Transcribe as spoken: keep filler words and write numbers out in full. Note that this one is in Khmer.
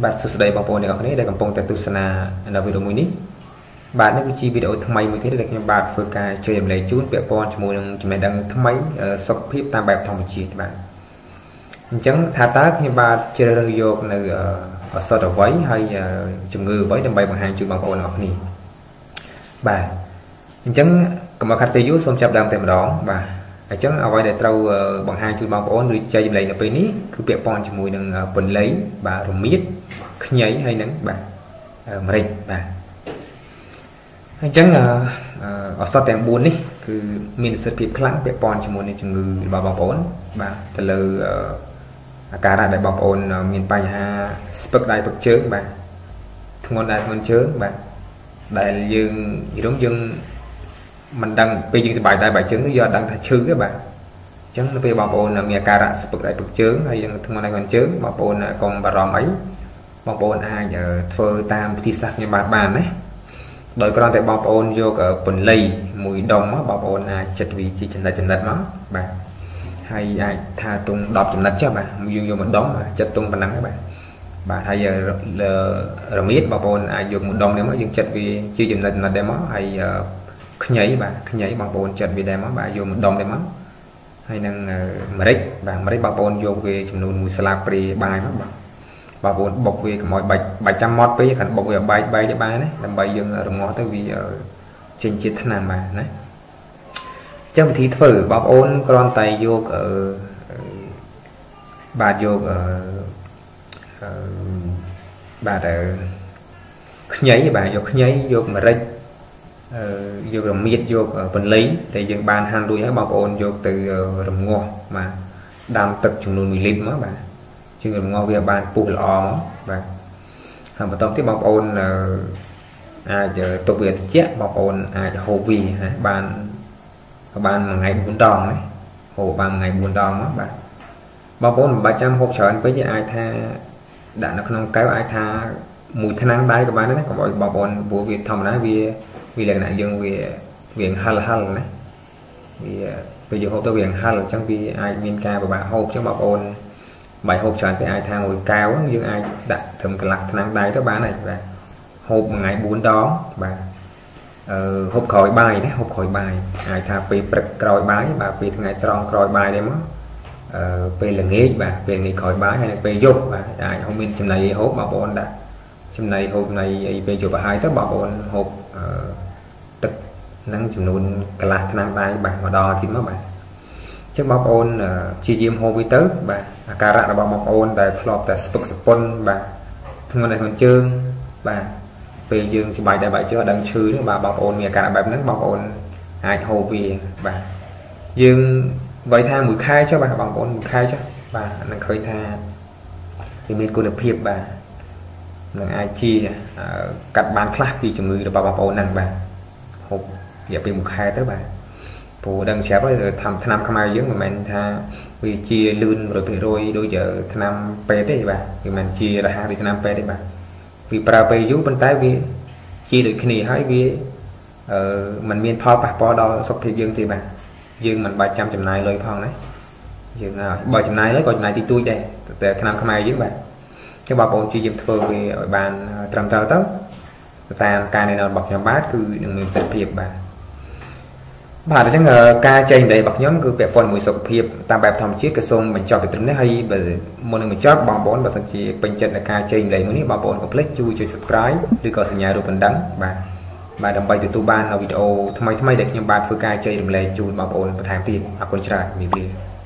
បាទសួស្តីបងប្អូនទាំងអស់គ្នាដែលកំពុងតែទស្សនានៅវីដេអូមួយនេះបាទនេះគឺជាវីដេអូថ្មីមួយទៀតដែលខ្ញុំបាទធ្វើការជួយរំលែកជូនពាក់ព័ន្ធជាមួយនឹងចំណេះដឹងថ្មីសុខភាពតាមបែបធម្មជាតិបាទអញ្ចឹងថាតើខ្ញុំបាទជ្រើសរើសយកនៅឱសថអ្វីហើយជំងឺអ្វីដើម្បីបង្ហាញជូនបងប្អូនទាំងអស់គ្នាបាទអញ្ចឹងកុំឲ្យខាត់ពេលយូរសូមចាប់ដើមតែម្ដងបាទអញ្ចឹងអ្វីដែលត្រូវបង្ហាញជូនបងប្អូនឬចែកចម្លែកនៅពេលនេះគឺពាក់ព័ន្ធជាមួយនឹងពន្លៃបាទរមៀតខ្ញីហើយនឹងបាទម្រេចបាទអញ្ចឹងឱសថទាំងបួននេះគឺមានប្រសិទ្ធភាពខ្លាំងពាក់ព័ន្ធជាមួយនឹងជំងឺរបស់បងប្អូនបាទទៅលើអាការៈដែលបងប្អូនមានបញ្ហាស្ពឹកដៃពឹកជើងបាទធ្ងន់ដៃធ្ងន់ជើងបាទដែលយើងយល់យើងមិនដឹងពេលយើងសប្បាយដៃបាយជើងយើងអត់ដឹងថាឈឺទេបាទអញ្ចឹងនៅពេលបងប្អូនមានអាការៈស្ពឹកដៃពឹកជើងហើយយើងធ្ងន់ដៃធ្ងន់ជើងបងប្អូនកុំបារម្ភអីបងប្អូនអាចធ្វើតាមវិធីសាស្ត្រខ្ញុំបាទបានណាដោយគ្រាន់តែបងប្អូនយកពន្លៃមួយដុំមកបងប្អូនអាចចិត្តវាជាចំណិតចំណិតមកបាទហើយអាចថាទុំដប់ចំណិតចុះបាទយើងយកមួយដុំចិត្តទុំប៉ុណ្ណឹងបាទបាទហើយរមៀតបងប្អូនអាចយកមួយដុំនេះមកយើងចិត្តវាជាចំណិតចំណិតដែរមកហើយខ្ញីបាទខ្ញីបងប្អូនចិត្តវាដែរមកបាទយកមួយដុំដែរមកហើយនឹងម្រេចបាទម្រេចបងប្អូនយកវាចំនួនមួយស្លាបព្រាបាយមកបាទបងប្អូនបុកវាកុំឲ្យបាច់បាច់ចាំម៉ត់ពេកគ្រាន់បុកវាបែកបែកទៅបានណាដើម្បីយើងរងាស់ទៅវាចេញជាតិថ្នាំបាទណាអញ្ចឹងវិធីធ្វើបងប្អូនគ្រាន់តែយកអឺបាទយកអឺបាទខ្ញីបាទយកខ្ញីយកម្រេចយករមៀតយកពន្លៃដែលយើងបានហាន់រួចហើយបងប្អូនយកទៅរងាស់បាទដាំទឹកចំនួនមួយលីត្រមកបាទជាងរងាស់វាបានពុះល្អមកបាទហើយបន្តទៀតបងប្អូនអាចទុកវាត្រជាក់បងប្អូនអាចហូបវាណាបានបានមួយថ្ងៃបួនដងណាហូបបានមួយថ្ងៃបួនដងមកបាទបងប្អូនមិនបាច់ចាំហូបច្រើនពេកទេអាចថាដាក់នៅក្នុងកែវអាចថាមួយថ្នាំងដែរក៏បានដែរណាកុំឲ្យបងប្អូនព្រោះវាធម្មតាវាវាលក្ខណៈយើងវាវាហិលហិលណាវាពេលយើងហូបទៅវាហិលអញ្ចឹងវាអាចមានការពិបាកហូបអញ្ចឹងបងប្អូនបាយហូបច្រើនទៅអាចថាមួយកែវយើងអាចដាក់ត្រឹមកន្លះថ្នាំងដែរទៅបានហើយបាទហូបមួយថ្ងៃបួនដងបាទអឺហូបក្រោយបាយណាហូបក្រោយបាយអាចថាពេលព្រឹកក្រោយបាយបាទពេលថ្ងៃត្រង់ក្រោយបាយដែរមកអឺពេលល្ងាចបាទពេលល្ងាចក្រោយបាយហើយពេលយប់បាទអាចហូបមានចំណីអីហូបបងប្អូនដាក់ចំណីហូបចំណីអីពេលយប់ឲ្យទៅបងប្អូនហូបអឺទឹកនឹងចំនួនកន្លះថ្នាំងដែរបាទម្ដងអាទិត្យមកបាទអញ្ចឹងបងប្អូនព្យាយាមហូបវាទៅបាទអាការៈរបស់បងប្អូនដែលធ្លាប់តែស្ពឹកសពុនបាទធ្ងន់ដៃធ្ងន់ជើងបាទពេលយើងច្បាយដៃបាយជើងអត់ដឹងឈឺទេបាទបងប្អូនមានអាការៈបែបហ្នឹងបងប្អូនអាចហូបវាបាទយើងបើថាមួយខែចុះបាទបងប្អូនមួយខែចុះបាទនឹងឃើញថាវាមានគុណភាពបាទនឹងអាចជាកាត់បានខ្លះពីជំងឺរបស់បងប្អូនហ្នឹងបាទហូបរយៈពេលមួយខែទៅបាទព្រោះដឹងស្រាប់ហើយថាថ្នាំខ្មែរយើងមិនមែនថាវាជាលឿន រយភាគរយ ដូចថ្នាំពេទ្យទេបាទវាមិនជារហ័សដូចថ្នាំពេទ្យទេបាទវាប្រើពេលយូរប៉ុន្តែវាជាដូចគ្នាហើយវាអឺมันមានផលប៉ះពាល់ដល់សុខភាពយើងទេបាទយើងមិនបាច់ចាំចំណាយលុយផងណាយើងបើចំណាយលុយក៏ចំណាយតិចតួចដែរតែថ្នាំខ្មែរយើងបាទចឹងបងប្អូនជាយើងធ្វើវាឲ្យបានត្រឹមត្រូវទៅតាមការណែនាំរបស់ខ្ញុំបាទគឺនឹងមានប្រសិទ្ធភាពបាទបាទអញ្ចឹងការចែកម្លែករបស់ខ្ញុំគឺពាក់ព័ន្ធមួយសុខភាពតាមបែបធម្មជាតិក៏សូមបញ្ចប់ពីត្រឹមនេះហើយបើមុននឹងបញ្ចប់បងប្អូនបើសិនជាពេញចិត្តនឹងការចែកម្លែកមួយនេះបងប្អូនកុំភ្លេចជួយចុច Subscribe ឬក៏សញ្ញារូបកណ្ដឹងបាទបាទដើម្បីទទួលបានវីដេអូថ្មីៗដែលខ្ញុំបាទធ្វើការចែករំលែកជូនបងប្អូនបន្ថែមទៀតអរគុណច្រើនជំរាបលា